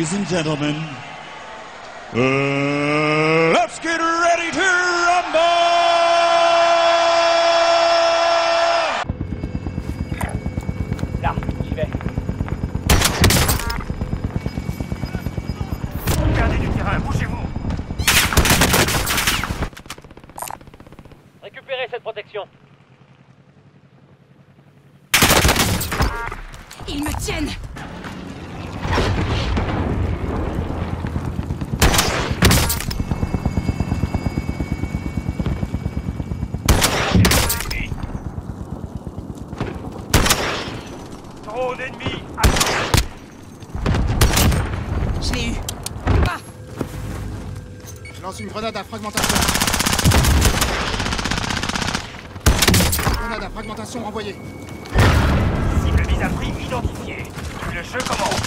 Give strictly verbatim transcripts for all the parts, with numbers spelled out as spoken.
Ladies and gentlemen, uh, let's get ready to rumble! Là, j'y vais. Gardez du terrain, bougez-vous. Récupérez cette protection. Ils me tiennent! Drone ennemi. Je l'ai eu. Ah! Je lance une grenade à fragmentation. Grenade à fragmentation envoyée. Cible mise à prix identifiée. Le jeu commence.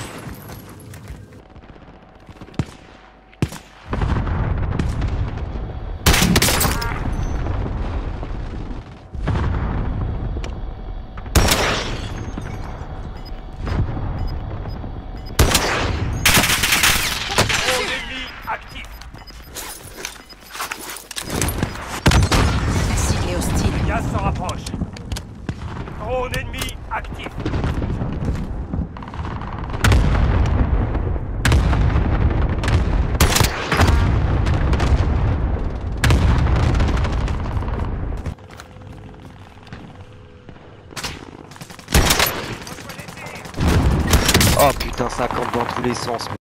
Drone ennemi actif. La cible est hostile. Gaz s'en rapproche. Drone ennemi actif. Oh putain, ça campe dans tous les sens.